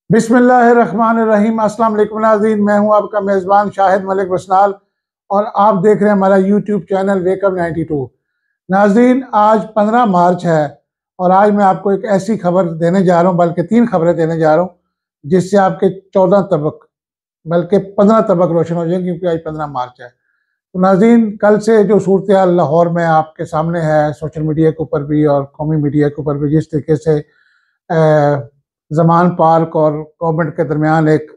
बिस्मिल्लाहिर्रहमानिर्रहीम। अस्सलाम वालेकुम नाज़रीन, मैं हूं आपका मेज़बान शाहिद मलिक बसनाल और आप देख रहे हैं हमारा यूट्यूब चैनल वेकअप 92। नाज़रीन, आज 15 मार्च है और आज मैं आपको एक ऐसी खबर देने जा रहा हूं, बल्कि 3 खबरें देने जा रहा हूं जिससे आपके 14 तबक बल्कि 15 तबक रोशन हो जाएंगे, क्योंकि आज 15 मार्च है। तो नाज़रीन, कल से जो सूरत हाल लाहौर में आपके सामने है, सोशल मीडिया के ऊपर भी और कौमी मीडिया के ऊपर भी, जिस तरीके से जमान पार्क और गवर्नमेंट के दरमियान एक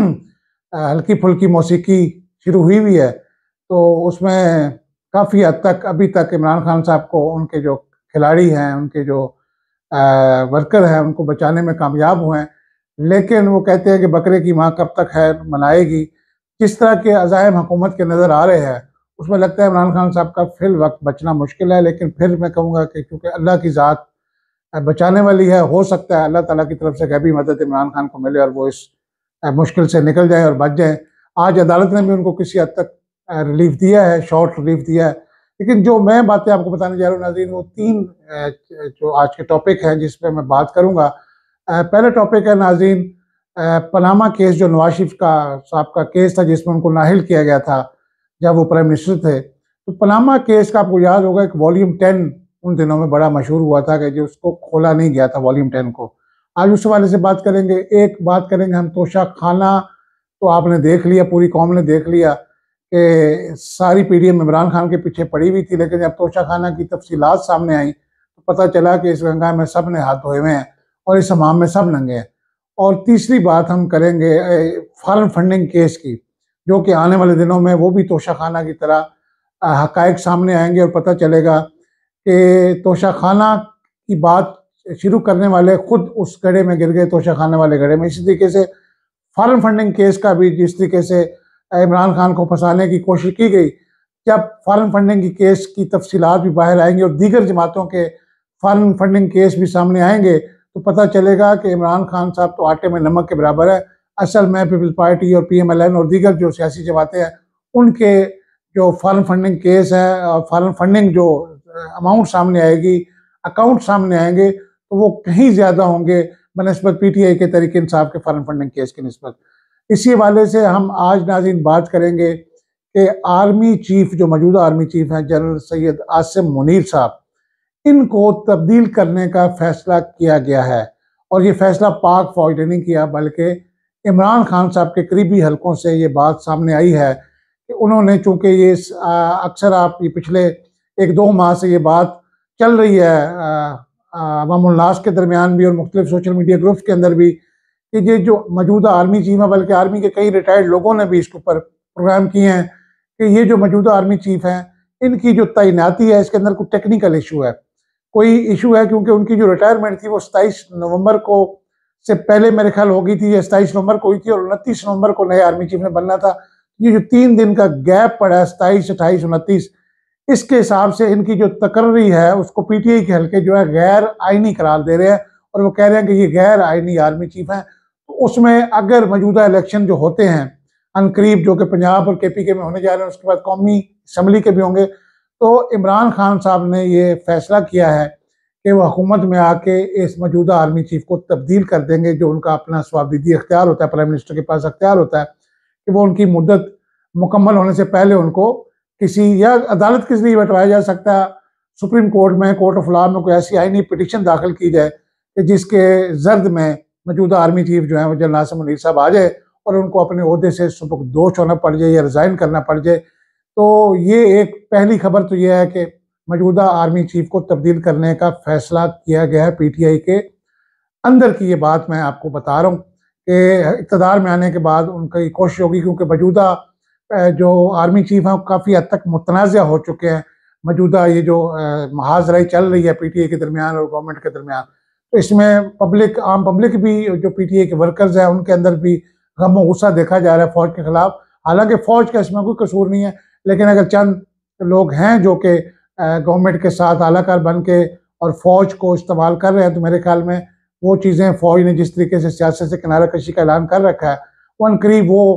हल्की फुल्की मौसीकी शुरू हुई है, तो उसमें काफ़ी हद तक अभी तक इमरान खान साहब को उनके जो खिलाड़ी हैं, उनके जो वर्कर हैं, उनको बचाने में कामयाब हुए हैं। लेकिन वो कहते हैं कि बकरे की माँ कब तक है मनाएगी। जिस तरह के अज़ाइम हुकूमत के नज़र आ रहे हैं, उसमें लगता है इमरान खान साहब का फिल वक्त बचना मुश्किल है। लेकिन फिर मैं कहूँगा कि क्योंकि अल्लाह की ज़ात बचाने वाली है, हो सकता है अल्लाह ताला की तरफ से गैबी मदद इमरान खान को मिले और वो इस मुश्किल से निकल जाए और बच जाए। आज अदालत ने भी उनको किसी हद तक रिलीफ दिया है, शॉर्ट रिलीफ दिया है। लेकिन जो मैं बातें आपको बताने जा रहा हूँ नाज़रीन, वो 3 जो आज के टॉपिक हैं जिस पर मैं बात करूँगा। पहला टॉपिक है नाज़रीन, पनामा केस, जो नवाज शरीफ का साहब का केस था जिसमें उनको नाहिल किया गया था जब वो प्राइम मिनिस्टर थे। तो पनामा केस का आपको याद होगा, एक वॉल्यूम 10 उन दिनों में बड़ा मशहूर हुआ था कि जो उसको खोला नहीं गया था, वॉल्यूम 10 को। आज उस हवाले से बात करेंगे। एक बात करेंगे हम तोशा खाना, तो आपने देख लिया, पूरी कौम ने देख लिया कि सारी पीडीएम इमरान खान के पीछे पड़ी हुई थी। लेकिन जब तोशा खाना की तफसीलात सामने आई तो पता चला कि इस गंगा में सब ने हाथ धोए हुए हैं और इस हमाम में सब नंगे हैं। और तीसरी बात हम करेंगे फॉरेन फंडिंग केस की, जो कि आने वाले दिनों में वो भी तोशा खाना की तरह हकायक सामने आएंगे और पता चलेगा कि तोशा खाना की बात शुरू करने वाले खुद उस गड्ढे में गिर गए, तोशा खाना वाले गड्ढे में। इसी तरीके से फॉरेन फंडिंग केस का भी जिस तरीके से इमरान खान को फंसाने की कोशिश की गई, जब फॉरेन फंडिंग की केस की तफसीलात भी बाहर आएंगी और दीगर जमातों के फॉरेन फंडिंग केस भी सामने आएंगे, तो पता चलेगा कि इमरान खान साहब तो आटे में नमक के बराबर है। असल में पीपल्स पार्टी और PMLN और दीगर जो सियासी जमातें हैं, उनके जो फॉरेन फंडिंग केस है और फॉरेन फंडिंग जो अमाउंट सामने आएगी, अकाउंट सामने आएंगे, तो वो कहीं ज़्यादा होंगे बनस्बत PTI के तरीके इंसाफ के फॉरेन फंडिंग केस की निस्बत। इसी हवाले से हम आज नाज़रीन बात करेंगे कि आर्मी चीफ, जो मौजूदा आर्मी चीफ हैं जनरल सैयद आसिम मुनीर साहब, इनको तब्दील करने का फैसला किया गया है। और ये फैसला पाक फौज ने नहीं किया, बल्कि इमरान खान साहब के करीबी हलकों से ये बात सामने आई है कि उन्होंने, चूँकि ये अक्सर आप ये पिछले 1-2 माह से ये बात चल रही है अवामुन्नास के दरमियान भी और मुख्तलिफ सोशल मीडिया ग्रुप्स के अंदर भी, कि ये जो मौजूदा आर्मी चीफ है, बल्कि आर्मी के कई रिटायर्ड लोगों ने भी इसके ऊपर प्रोग्राम किए हैं कि ये जो मौजूदा आर्मी चीफ हैं, इनकी जो तैनाती है इसके अंदर कोई टेक्निकल इशू है, कोई इशू है। क्योंकि उनकी जो रिटायरमेंट थी वो 27 नवंबर को से पहले मेरे ख्याल हो गई थी, या 27 नवंबर को हुई थी और 29 नवंबर को नए आर्मी चीफ ने बनना था। ये जो 3 दिन का गैप पड़ा है, 27, 28, 29, इसके हिसाब से इनकी जो तकर्री है उसको PTI के हल्के जो है गैर आइनी करार दे रहे हैं और वो कह रहे हैं कि ये गैर आइनी आर्मी चीफ हैं। तो उसमें अगर मौजूदा इलेक्शन जो होते हैं अनकरीब, जो कि पंजाब और KPK में होने जा रहे हैं, उसके बाद कौमी असम्बली के भी होंगे, तो इमरान खान साहब ने ये फैसला किया है कि वो हुकूमत में आके इस मौजूदा आर्मी चीफ को तब्दील कर देंगे। जो उनका अपना स्वाबदीदी अख्तियार होता है, प्राइम मिनिस्टर के पास अख्तियार होता है कि वो उनकी मुद्दत मुकम्मल होने से पहले उनको किसी या अदालत के जरिए बैठवाया जा सकता है, सुप्रीम कोर्ट में, कोर्ट ऑफ लॉ में कोई ऐसी आईनी पिटिशन दाखिल की जाए कि जिसके जर्द में मौजूदा आर्मी चीफ जो है वो जनरल आसिम मुनीर साहब आ जाए और उनको अपने ओहदे से सुपुर्दोश होना पड़ जाए या रिज़ाइन करना पड़ जाए। तो ये एक पहली खबर तो ये है कि मौजूदा आर्मी चीफ को तब्दील करने का फैसला किया गया है PTI के अंदर की। ये बात मैं आपको बता रहा हूँ कि इक़्तिदार में आने के बाद उनकी कोशिश होगी, क्योंकि मौजूदा जो आर्मी चीफ हैं काफ़ी हद तक मुतनाज़ हो चुके हैं। मौजूदा ये जो महाजराई चल रही है PTI के दरमियान और गवर्नमेंट के दरमियान, तो इसमें पब्लिक, आम पब्लिक भी, जो PTI के वर्कर्स हैं, उनके अंदर भी गम गुस्सा देखा जा रहा है फौज के खिलाफ। हालांकि फौज का इसमें कोई कसूर नहीं है, लेकिन अगर चंद लोग हैं जो कि गवर्नमेंट के साथ आलाकार बन के और फौज को इस्तेमाल कर रहे हैं, तो मेरे ख्याल में वो चीज़ें, फौज ने जिस तरीके से सियासत से किनारा कशी का ऐलान कर रखा है, वो अनकरीब वो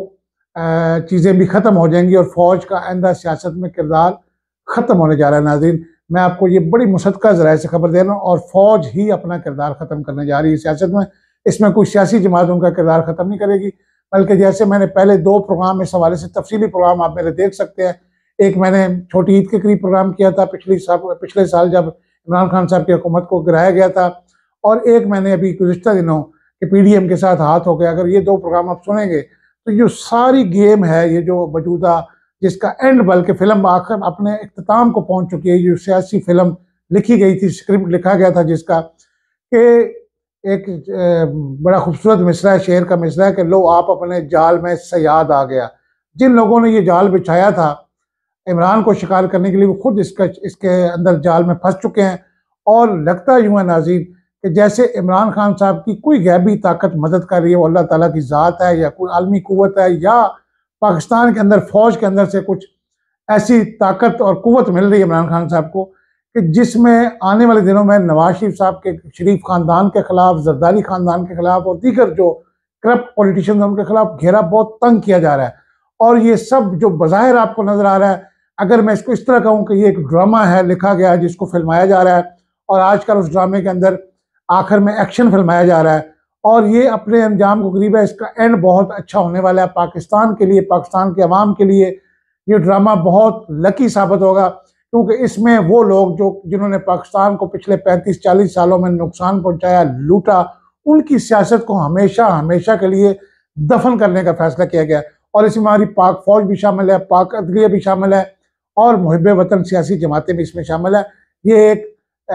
चीज़ें भी ख़त्म हो जाएंगी और फौज का आइंदा सियासत में किरदार ख़त्म होने जा रहा है। नाज़रीन, मैं आपको ये बड़ी मुसद्दक़ा ज़राए से खबर दे रहा हूँ और फौज ही अपना किरदार ख़त्म करने जा रही है सियासत में। इसमें कोई सियासी जमात उनका किरदार ख़त्म नहीं करेगी, बल्कि जैसे मैंने पहले 2 प्रोग्राम इस हवाले से तफसीली प्रोग्राम आप मेरे देख सकते हैं। एक मैंने छोटी ईद के करीब प्रोग्राम किया था पिछले साल जब इमरान खान साहब की हुकूमत को गिराया गया था, और एक मैंने अभी गुज़िश्ता दिनों के पीडीएम के साथ हाथ हो गया। अगर ये 2 प्रोग्राम आप सुनेंगे तो जो सारी गेम है, ये जो मौजूदा जिसका एंड बल्कि फिल्म आखिर अपने इख्तिताम को पहुंच चुकी है, जो सियासी फिल्म लिखी गई थी, स्क्रिप्ट लिखा गया था जिसका कि एक बड़ा खूबसूरत मिसरा है, शेर का मिसरा है कि लो आप अपने जाल में सयाद आ गया। जिन लोगों ने ये जाल बिछाया था इमरान को शिकार करने के लिए, वो खुद इसके अंदर जाल में फंस चुके हैं। और लगता यूं है नाज़रीन कि जैसे इमरान खान साहब की कोई गैबी ताकत मदद कर रही है, वो अल्लाह ताला की ज़ात है या कोई आलमी कुव्वत है, या पाकिस्तान के अंदर फौज के अंदर से कुछ ऐसी ताकत और कुव्वत मिल रही है इमरान खान साहब को कि जिसमें आने वाले दिनों में नवाज शरीफ साहब के शरीफ खानदान के खिलाफ, जरदारी खानदान के खिलाफ और दीगर जो करप्ट पॉलिटिशियन उनके खिलाफ घेरा बहुत तंग किया जा रहा है। और ये सब जो बज़ाहिर आपको नजर आ रहा है, अगर मैं इसको इस तरह कहूँ कि ये एक ड्रामा है लिखा गया है जिसको फिल्माया जा रहा है, और आजकल उस ड्रामे के अंदर आखिर में एक्शन फिल्माया जा रहा है और ये अपने अंजाम को करीब है, इसका एंड बहुत अच्छा होने वाला है पाकिस्तान के लिए, पाकिस्तान के अवाम के लिए। ये ड्रामा बहुत लकी साबित होगा क्योंकि इसमें वो लोग जिन्होंने पाकिस्तान को पिछले 35-40 सालों में नुकसान पहुंचाया, लूटा, उनकी सियासत को हमेशा हमेशा के लिए दफन करने का फैसला किया गया। और इसमें हमारी पाक फौज भी शामिल है, पाक अदलिया भी शामिल है और मुहिब वतन सियासी जमातें भी इसमें शामिल है। ये एक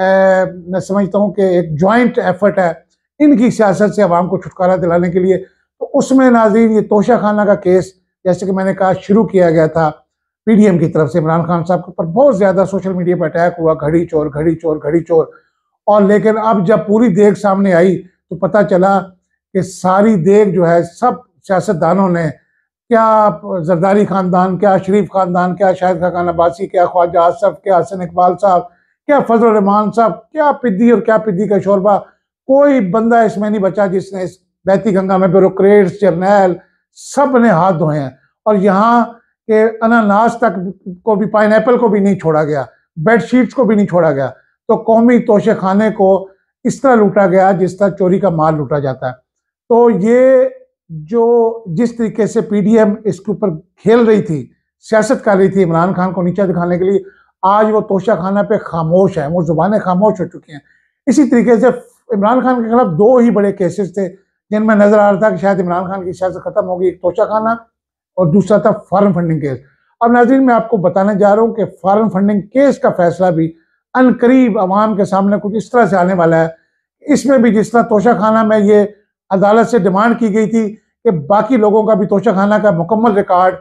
मैं समझता हूँ कि एक जॉइंट एफर्ट है इनकी सियासत से अवाम को छुटकारा दिलाने के लिए। तो उसमें नाज़रीन ये तोशा खाना का केस, जैसे कि मैंने कहा, शुरू किया गया था पीडीएम की तरफ से इमरान खान साहब के ऊपर। बहुत ज़्यादा सोशल मीडिया पर अटैक हुआ, घड़ी चोर घड़ी चोर घड़ी चोर। और लेकिन अब जब पूरी देग सामने आई तो पता चला कि सारी देग जो है सब सियासतदानों ने, क्या जरदारी खानदान, क्या शरीफ खानदान, क्या शाहिद खान अब्बासी, क्या ख्वाजा आसफ, क्या हसन इकबाल साहब, क्या फजल रहमान साहब, क्या पिद्दी और क्या पिद्दी का शोरबा, कोई बंदा इसमें नहीं बचा जिसने इस बहती गंगा में ब्यूरोक्रेट्स, जर्नैल सब ने हाथ धोए हैं। और यहाँ के अनानास तक को भी, पाइनएप्पल को भी नहीं छोड़ा गया, बेडशीट्स को भी नहीं छोड़ा गया। तो कौमी तोशे खाने को इस तरह लूटा गया जिस तरह चोरी का माल लूटा जाता है। तो ये जो जिस तरीके से पीडीएम इसके ऊपर खेल रही थी, सियासत कर रही थी इमरान खान को नीचा दिखाने के लिए, आज वो तोशा खाना पे खामोश है, वो जुबानें खामोश हो चुकी हैं। इसी तरीके से इमरान खान के खिलाफ 2 ही बड़े केसेस थे जिनमें नजर आ रहा था कि शायद इमरान खान की सियासत खत्म होगी, एक तोशा खाना और दूसरा था फॉरेन फंडिंग केस। अब नाज़रीन मैं आपको बताने जा रहा हूँ कि फॉरेन फंडिंग केस का फैसला भी अनकरीब अवाम के सामने कुछ इस तरह से आने वाला है। इसमें भी जिस तरह तोशा खाना में ये अदालत से डिमांड की गई थी कि बाकी लोगों का भी तोशा खाना का मुकम्मल रिकॉर्ड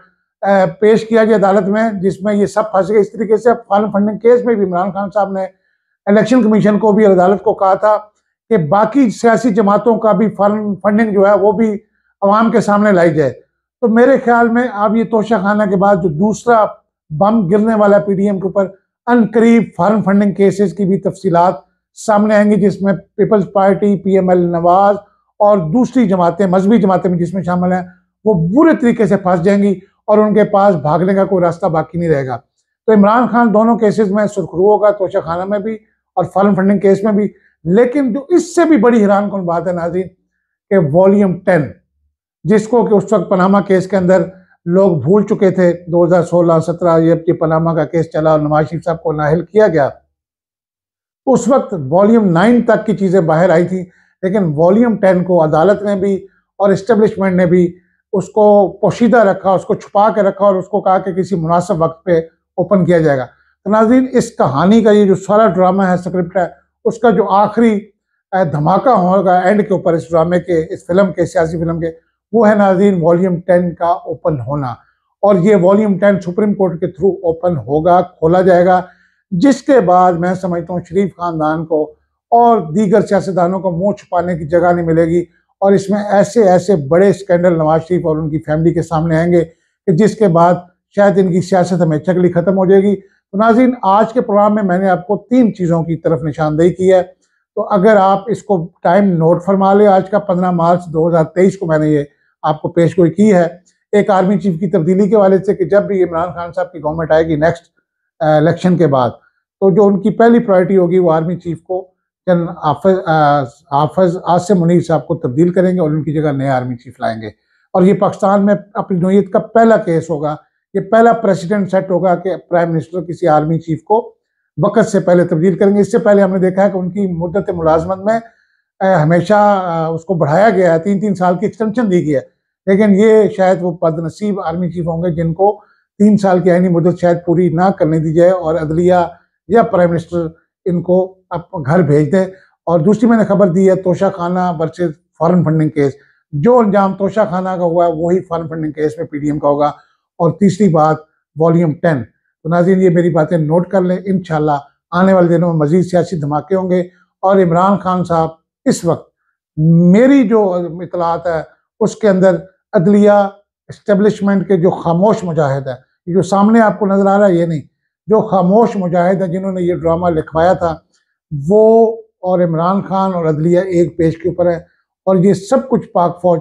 पेश किया गया अदालत में, जिसमें ये सब फंस गए। इस तरीके से फॉरेन फंडिंग केस में भी इमरान खान साहब ने इलेक्शन कमीशन को भी और अदालत को कहा था कि बाकी सियासी जमातों का भी फॉरेन फंडिंग जो है वो भी अवाम के सामने लाई जाए। तो मेरे ख्याल में अब ये तोशा खाना के बाद जो दूसरा बम गिरने वाला पीडीएम के ऊपर, अनकरीब फॉरेन फंडिंग केसेस की भी तफसीलात सामने आएंगी, जिसमें पीपल्स पार्टी, पीएमएल नवाज और दूसरी जमातें, मजहबी जमातें भी जिसमें शामिल हैं, वो बुरे तरीके से फंस जाएंगी और उनके पास भागने का कोई रास्ता बाकी नहीं रहेगा। तो इमरान खान दोनों केसेस में सुरखरू होगा, तोशा खाना में भी और फॉरेन फंडिंग केस में भी। लेकिन जो इससे भी बड़ी हैरान कौन बात है नाज़रीन कि वॉल्यूम 10, जिसको कि उस वक्त पनामा केस के अंदर लोग भूल चुके थे, 2016-17 ये पनामा का केस चला और नवाज शरीफ साहब को नाअहल किया गया, उस वक्त वॉल्यूम 9 तक की चीज़ें बाहर आई थी। लेकिन वॉल्यूम 10 को अदालत ने भी और इस्टेब्लिशमेंट ने भी उसको पोशीदा रखा, उसको छुपा के रखा और उसको कहा कि किसी मुनासिब वक्त पे ओपन किया जाएगा। तो नाज़रीन इस कहानी का ये जो सारा ड्रामा है, स्क्रिप्ट है, उसका जो आखिरी धमाका होगा एंड के ऊपर, इस ड्रामे के, इस फिल्म के, सियासी फिल्म के, वो है नाज़रीन वॉल्यूम 10 का ओपन होना। और ये वॉल्यूम 10 सुप्रीम कोर्ट के थ्रू ओपन होगा, खोला जाएगा, जिसके बाद मैं समझता हूँ शरीफ खानदान को और दीगर सियासतदानों को मुंह छुपाने की जगह नहीं मिलेगी। और इसमें ऐसे ऐसे बड़े स्कैंडल नवाज शरीफ और उनकी फैमिली के सामने आएंगे कि जिसके बाद शायद इनकी सियासत हमेशा के लिए ख़त्म हो जाएगी। तो नाज़रीन आज के प्रोग्राम में मैंने आपको 3 चीज़ों की तरफ निशानदेही की है। तो अगर आप इसको टाइम नोट फरमा ले, आज का 15 मार्च 2023 को मैंने ये आपको पेशगोई की है। एक आर्मी चीफ की तब्दीली के वाले से कि जब भी इमरान खान साहब की गवर्नमेंट आएगी नेक्स्ट इलेक्शन के बाद, तो जो उनकी पहली प्रायोरिटी होगी वो आर्मी चीफ को जन हाफिज आसिम मुनीर साहब को तब्दील करेंगे और उनकी जगह नए आर्मी चीफ लाएंगे। और ये पाकिस्तान में अपनी नौयत का पहला केस होगा, ये पहला प्रेसिडेंट सेट होगा कि प्राइम मिनिस्टर किसी आर्मी चीफ को वक्त से पहले तब्दील करेंगे। इससे पहले हमने देखा है कि उनकी मुद्दत मुलाजमत में हमेशा उसको बढ़ाया गया है, 3-3 साल की एक्सटेंशन दी गई है, लेकिन ये शायद वो बदनसीब आर्मी चीफ होंगे जिनको 3 साल की आईनी मुद्दत शायद पूरी ना करने दी जाए और अदलिया या प्राइम मिनिस्टर इनको अब घर भेज दें। और दूसरी मैंने खबर दी है तोशा खाना वर्सेज फॉरेन फंडिंग केस, जो अंजाम तोशा खाना का हुआ है वही फॉरेन फंडिंग केस में पीडीएम का होगा। और तीसरी बात वॉल्यूम 10। तो नाज़रीन ये मेरी बातें नोट कर लें, इंशाल्लाह आने वाले दिनों में मजीद सियासी धमाके होंगे। और इमरान खान साहब इस वक्त मेरी जो इतलात है उसके अंदर अदलिया इस्टेब्लिशमेंट के जो खामोश मुजाहिद है, जो सामने आपको नजर आ रहा है ये नहीं, जो खामोश मुजाहिद है जिन्होंने ये ड्रामा लिखवाया था, वो और इमरान खान और अदलिया एक पेज के ऊपर है। और ये सब कुछ पाक फौज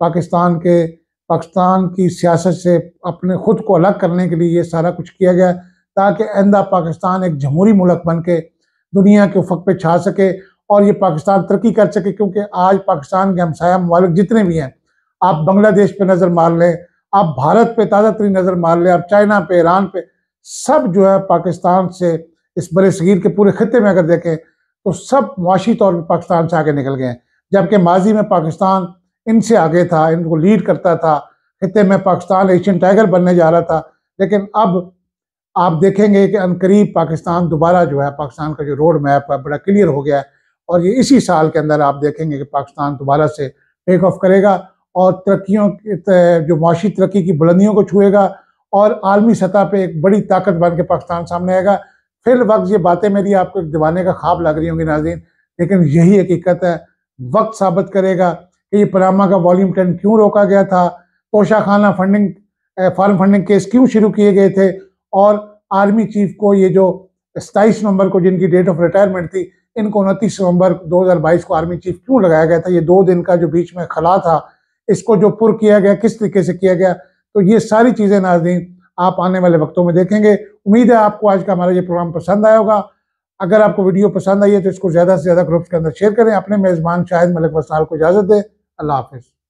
पाकिस्तान की सियासत से अपने खुद को अलग करने के लिए ये सारा कुछ किया गया, ताकि आइंदा पाकिस्तान एक जमहूरी मुल्क बन के दुनिया के उफक पे छा सके और ये पाकिस्तान तरक्की कर सके। क्योंकि आज पाकिस्तान के हमसाया ममालिक जितने भी हैं, आप बांग्लादेश पे नज़र मार लें, आप भारत पे ताज़ा तरीन नज़र मार लें, आप चाइना पे, ईरान पे, सब जो है पाकिस्तान से इस बड़े सगीर के पूरे खत्े में अगर देखें तो सब मुआशी तौर पर पाकिस्तान से आगे निकल गए हैं। जबकि माजी में पाकिस्तान इनसे आगे था, इनको लीड करता था, खत्े में पाकिस्तान एशियन टाइगर बनने जा रहा था। लेकिन अब आप देखेंगे कि अनकरीब पाकिस्तान दोबारा जो है, पाकिस्तान का जो रोड मैप है बड़ा क्लियर हो गया है और ये इसी साल के अंदर आप देखेंगे कि पाकिस्तान दोबारा से टेक ऑफ करेगा और तरक्कियों जो मुआशी तरक्की की बुलंदियों को छुएगा और आलमी सतह पे एक बड़ी ताकत बन के पाकिस्तान सामने आएगा। फिर वक्त ये बातें मेरी आपको एक दीवाने का ख्वाब लग रही होंगी नाज़रीन, लेकिन यही हकीकत है। वक्त साबित करेगा कि ये पनामा का वॉल्यूम 10 क्यों रोका गया था, तोशा खाना फॉरेन फंडिंग केस क्यों शुरू किए गए थे और आर्मी चीफ को ये जो 27 नवंबर को जिनकी डेट ऑफ रिटायरमेंट थी, इनको 29 नवंबर 2022 को आर्मी चीफ क्यों लगाया गया था। ये 2 दिन का जो बीच में खला था, इसको जो पुर किया गया किस तरीके से किया गया, तो ये सारी चीज़ें नाज़रीन आप आने वाले वक्तों में देखेंगे। उम्मीद है आपको आज का हमारा ये प्रोग्राम पसंद आया होगा। अगर आपको वीडियो पसंद आई है तो इसको ज़्यादा से ज़्यादा ग्रुप्स के अंदर शेयर करें। अपने मेज़बान शाहिद मलिक वसाल को इजाज़त दें। अल्लाह हाफिज़।